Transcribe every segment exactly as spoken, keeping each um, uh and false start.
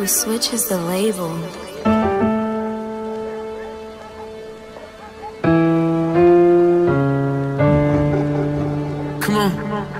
Switch is the label. Come on.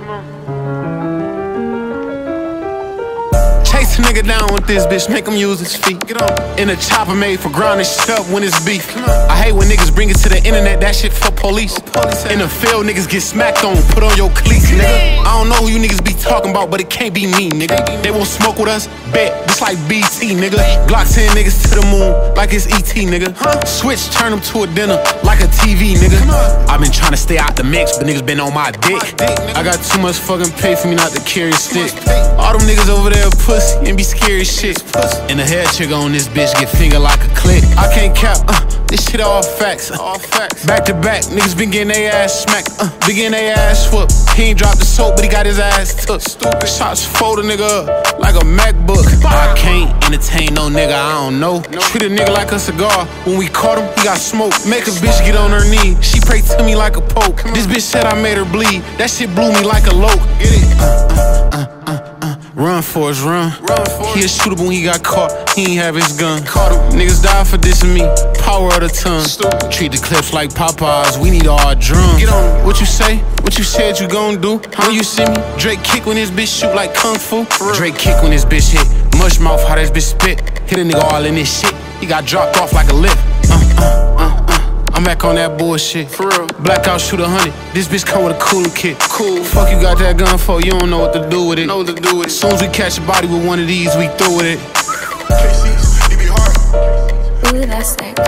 Chase a nigga down with this bitch, make him use his feet. Get on. In a chopper made for grinding shit up when it's beef. I hate when niggas bring it to the internet, that shit for police. In the field, niggas get smacked on, put on your cleats, nigga. I don't know who you niggas be talking about, but it can't be me, nigga. They won't smoke with us, bet, just like B T, nigga. Glock ten niggas to the moon, like it's E T, nigga. Switch, turn them to a dinner, like a T V, nigga. I been trying to stay out the mix, but niggas been on my dick. I got too much fucking pay for me not to carry a stick. All them niggas over there pussy and be scary shit. And the head chick on this bitch get finger like a click. I can't cap, uh, this shit all facts. Uh, back to back, niggas been getting they ass smacked. Uh, been getting they ass whooped. He ain't dropped the soap, but he got his ass took. Stupid shots fold a nigga up like a MacBook. I can't entertain no nigga I don't know. Treat a nigga like a cigar. When we caught him, he got smoke. Make a bitch get on her knee. She pray to me like a poke. This bitch said I made her bleed. That shit blew me like a loke. Get it? Uh, uh, uh, uh, uh. Run for us, run. run for he a shooter when he got caught. He ain't have his gun. Caught him. Niggas die for dissing me. Power of the tongue. Stupid. Treat the clips like Popeyes. We need all our drums. Get on. What you say? What you said you gon' do? How you see me? Drake kick when his bitch shoot like Kung Fu. Drake kick when his bitch hit. Mush mouth, how this bitch spit. Hit a nigga all in this shit. He got dropped off like a lift. Uh, uh, uh, uh. I'm back on that bullshit. For real. Blackout shoot a hundred. This bitch come with a cooler kit. Cool. Fuck you got that gun for? You don't know what to do with it. Know what to do with it. Soon as we catch a body with one of these, we through with it. Ooh, that's that.